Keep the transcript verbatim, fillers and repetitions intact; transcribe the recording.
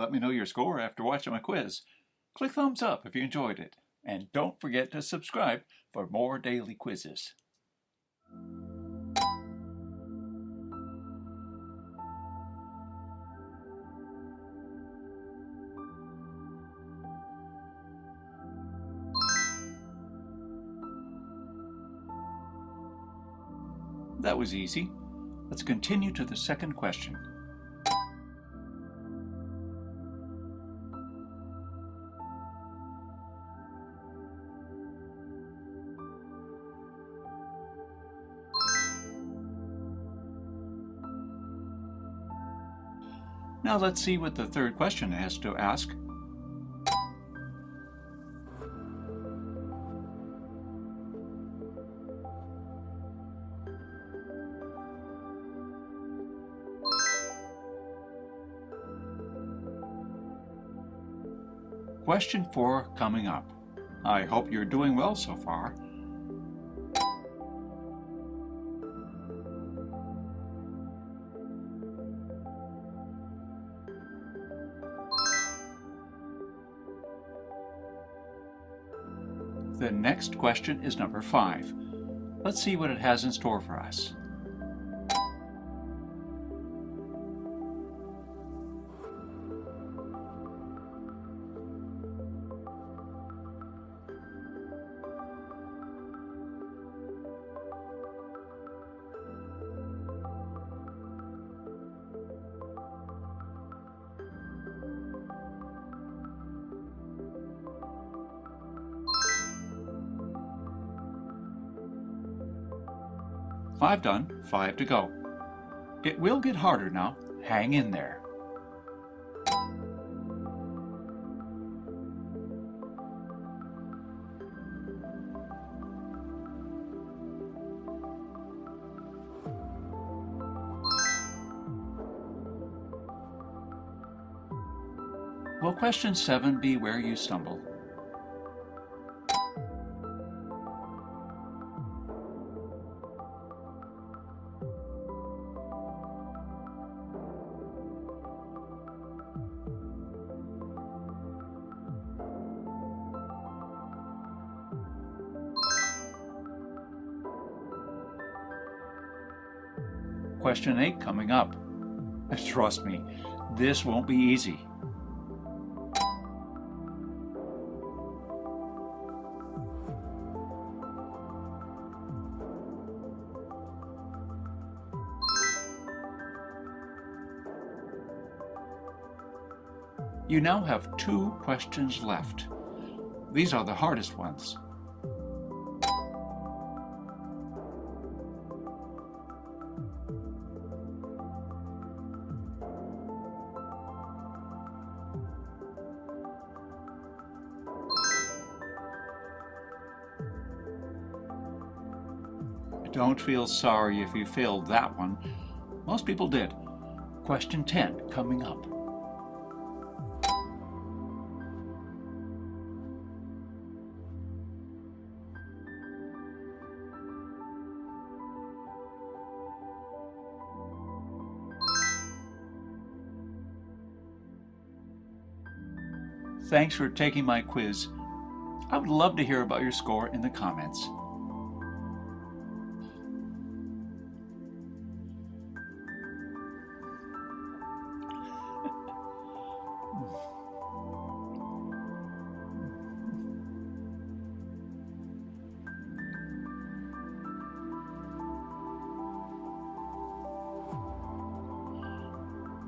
Let me know your score after watching my quiz. Click thumbs up if you enjoyed it. And don't forget to subscribe for more daily quizzes. That was easy. Let's continue to the second question. Now let's see what the third question has to ask. Question four coming up. I hope you're doing well so far. The next question is number five. Let's see what it has in store for us. Five done, five to go. It will get harder now. Hang in there. Will question seven be where you stumble? Question eight coming up. Trust me, this won't be easy. You now have two questions left. These are the hardest ones. Don't feel sorry if you failed that one. Most people did. Question ten coming up. Thanks for taking my quiz. I would love to hear about your score in the comments.